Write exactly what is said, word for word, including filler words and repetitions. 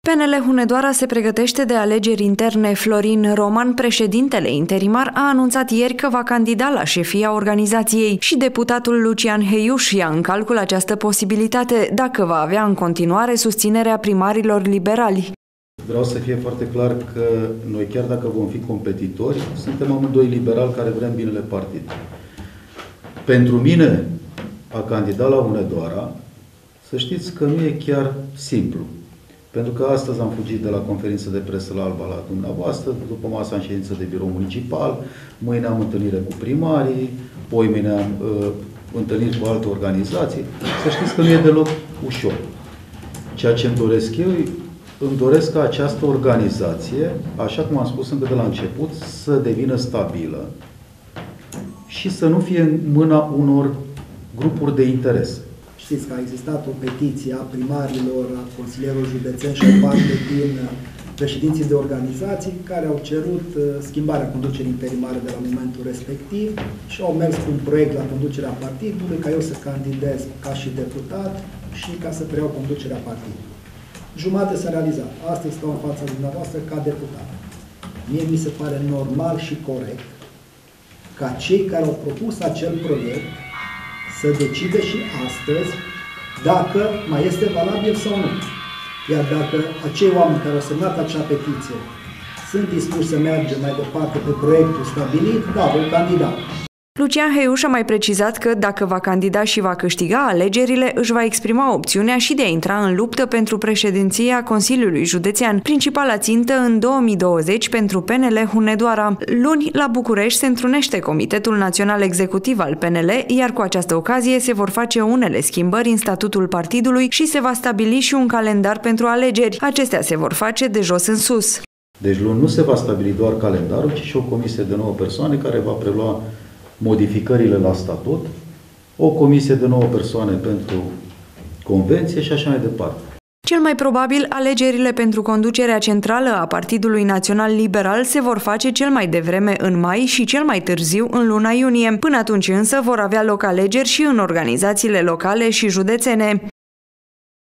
P N L Hunedoara se pregătește de alegeri interne. Florin Roman, președintele interimar, a anunțat ieri că va candida la șefia organizației și deputatul Lucian Heiuș ia în calcul această posibilitate dacă va avea în continuare susținerea primarilor liberali. Vreau să fie foarte clar că noi, chiar dacă vom fi competitori, suntem amândoi liberali care vrem binele partidului. Pentru mine, a candida la Hunedoara, să știți că nu e chiar simplu. Pentru că astăzi am fugit de la conferință de presă la Alba la dumneavoastră, după masa în ședință de birou municipal, mâine am întâlnire cu primarii, poimâine am uh, întâlniri cu alte organizații. Să știți că nu e deloc ușor. Ceea ce îmi doresc eu, îmi doresc ca această organizație, așa cum am spus încă de la început, să devină stabilă și să nu fie în mâna unor grupuri de interes. Știți că a existat o petiție a primarilor, a consilierilor județeni și a parte din președinții de organizații care au cerut schimbarea conducerii interimare de la momentul respectiv și au mers cu un proiect la conducerea partidului ca eu să candidez ca și deputat și ca să preiau conducerea partidului. Jumate s-a realizat. Astăzi stau în fața dumneavoastră ca deputat. Mie mi se pare normal și corect ca cei care au propus acel proiect să decide și astăzi dacă mai este valabil sau nu. Iar dacă acei oameni care au semnat acea petiție sunt dispuși să mergem mai departe pe proiectul stabilit, da, voi candida. Lucian Heiuș a mai precizat că dacă va candida și va câștiga alegerile, își va exprima opțiunea și de a intra în luptă pentru președinția Consiliului Județean, principala țintă în două mii douăzeci pentru P N L Hunedoara. Luni, la București, se întrunește Comitetul Național Executiv al P N L, iar cu această ocazie se vor face unele schimbări în statutul partidului și se va stabili și un calendar pentru alegeri. Acestea se vor face de jos în sus. Deci luni nu se va stabili doar calendarul, ci și o comisie de nouă persoane care va prelua modificările la statut, o comisie de nouă persoane pentru convenție și așa mai departe. Cel mai probabil, alegerile pentru conducerea centrală a Partidului Național Liberal se vor face cel mai devreme în mai și cel mai târziu în luna iunie. Până atunci însă vor avea loc alegeri și în organizațiile locale și județene.